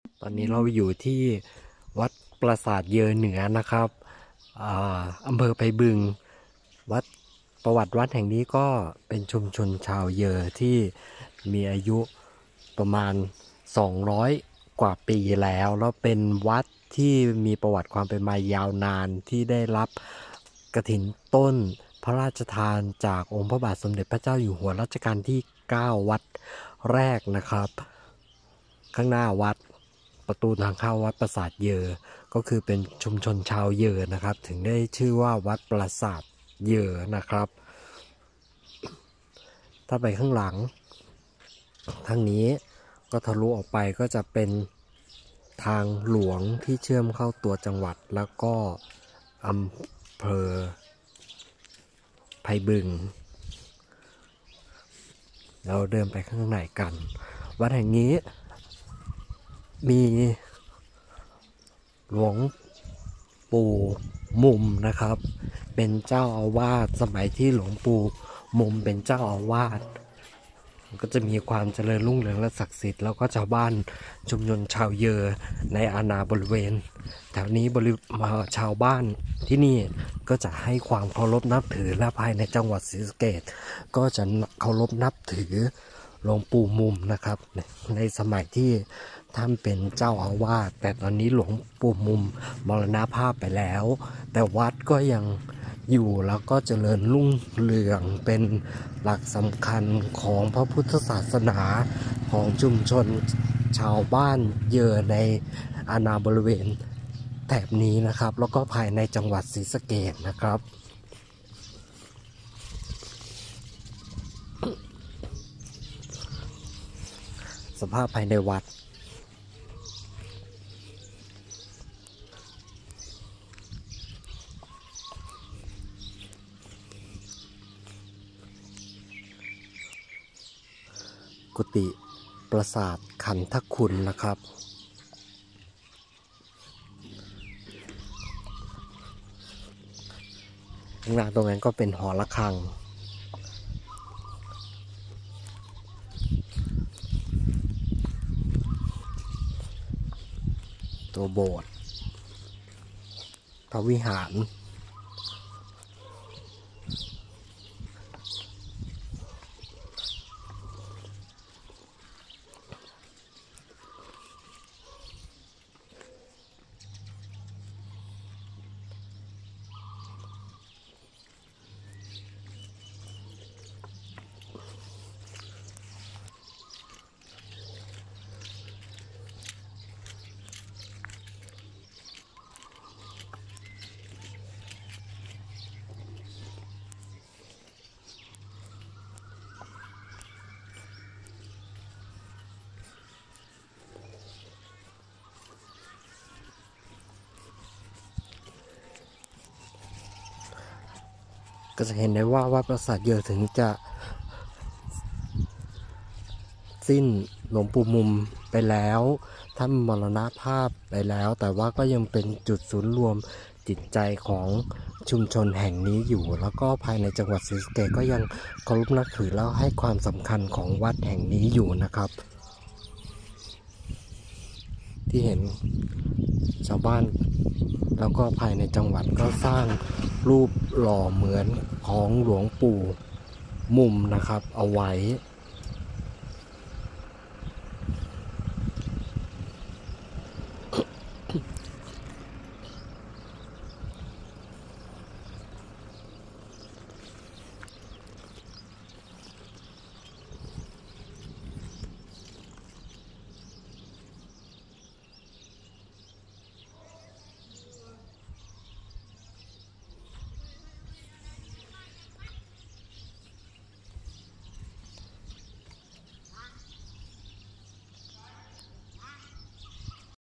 ตอนนี้เราอยู่ที่วัดปราสาทเยอเหนือนะครับอำเภอไผ่บึงวัดประวัติวัดแห่งนี้ก็เป็นชุมชนชาวเยอที่มีอายุประมาณ200กว่าปีแล้วเป็นวัดที่มีประวัติความเป็นมายาวนานที่ได้รับกฐินต้นพระราชทานจากองค์พระบาทสมเด็จพระเจ้าอยู่หัวรัชกาลที่9วัดแรกนะครับข้างหน้าวัด ประตูทางเข้าวัดปราสาทเยอก็คือเป็นชุมชนชาวเยอนะครับถึงได้ชื่อว่าวัดปราสาทเยอนะครับถ้าไปข้างหลังทางนี้ก็ทะลุออกไปก็จะเป็นทางหลวงที่เชื่อมเข้าตัวจังหวัดแล้วก็อำเภอไผ่บึงเราเดินไปข้างในกันวัดแห่งนี้มีหลวงปู่มุมนะครับเป็นเจ้าอาวาสสมัยที่หลวงปู่มุมเป็นเจ้าอาวาสก็จะมีความเจริญรุ่งเรืองและศักดิ์สิทธิ์แล้วก็ชาวบ้านชุมชนชาวเยอในอาณาบริเวณแถวนี้ชาวบ้านที่นี่ก็จะให้ความเคารพนับถือและภายในจังหวัดศรีสะเกษก็จะเคารพนับถือหลวงปู่มุมนะครับในสมัยที่ท่านเป็นเจ้าอาวาสแต่ตอนนี้หลวงปู่มุมมรณภาพไปแล้วแต่วัดก็ยังอยู่แล้วก็เจริญรุ่งเรืองเป็นหลักสำคัญของพระพุทธศาสนาของชุมชนชาวบ้านเยอในอาณาบริเวณแถบนี้นะครับแล้วก็ภายในจังหวัดศรีสะเกษนะครับสภาพภายในวัดกุฏิปราสาทขันทคุณนะครับข้างหน้าตรงนั้นก็เป็นหอระฆังตัวโบสถ์พระวิหารก็จะเห็นได้ว่าวัดปราสาทเยอถึงจะสิ้นหลวงปู่มุมไปแล้วท่านมรณภาพไปแล้วแต่ว่าก็ยังเป็นจุดศูนย์รวมจิตใจของชุมชนแห่งนี้อยู่แล้วก็ภายในจังหวัดศรีสะเกษก็ยังเคารพนับถือแล้วให้ความสำคัญของวัดแห่งนี้อยู่นะครับที่เห็นชาวบ้านแล้วก็ภายในจังหวัดก็สร้างรูปหล่อเหมือนของหลวงปู่มุมนะครับเอาไว้